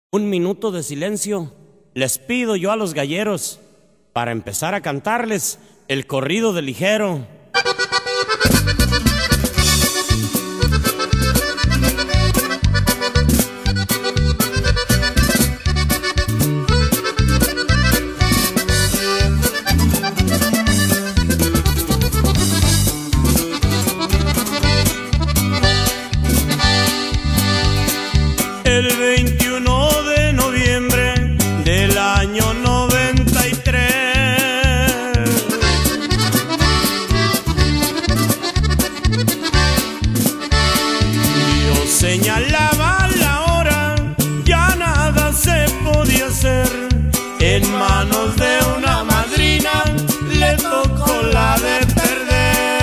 Un minuto de silencio les pido yo a los galleros para empezar a cantarles el corrido del ligero. El 21 de noviembre del año 93, Dios señalaba la hora, ya nada se podía hacer. En manos de una madrina le tocó la de perder.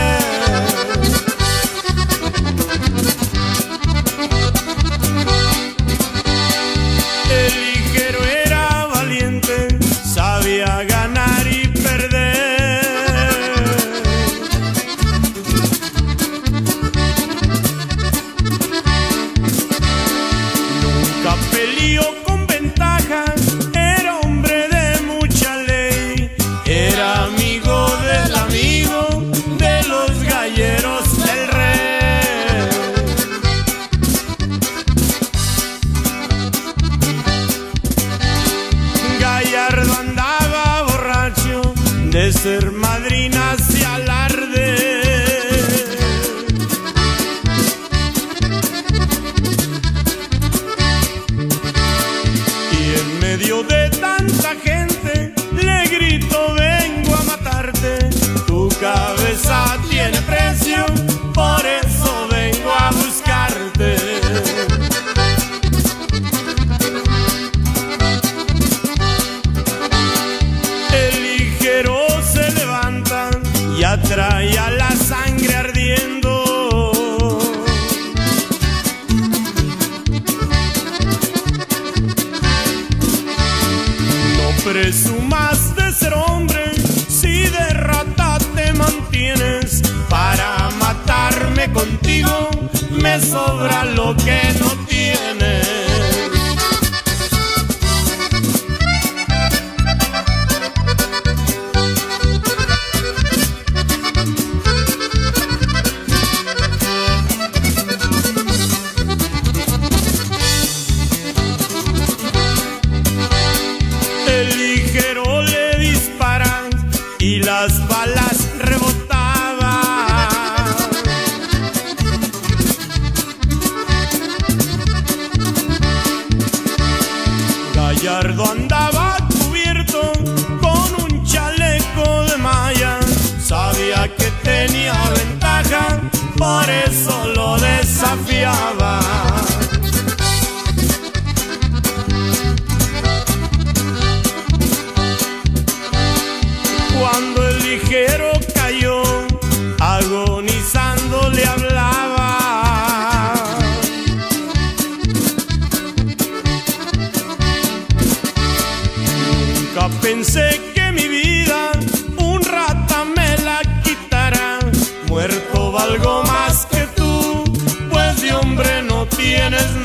El ligero era valiente, sabía ganar y perder. Nunca peleó con ventaja, era hombre de mucha ley. Era amigo del amigo de los galleros del rey. Gallardo andaba borracho de ser madrina y alarde. Y en medio de tanta gente le gritó: vengo a matarte, tu cabeza tiene precio, por eso vengo a buscarte. Se levanta y atrae a la sangre ardiendo. No presumas de ser hombre si de rata te mantienes. Para matarme contigo me sobra lo que no tienes. El ligero le disparan y las balas rebotaban. Gallardo andaba cubierto con un chaleco de malla, sabía que tenía ventaja, por eso lo desafiaba. Cuando el ligero cayó, agonizando le hablaba. Nunca pensé que mi vida un rata me la quitara. Muerto valgo más que tú, pues de hombre no tienes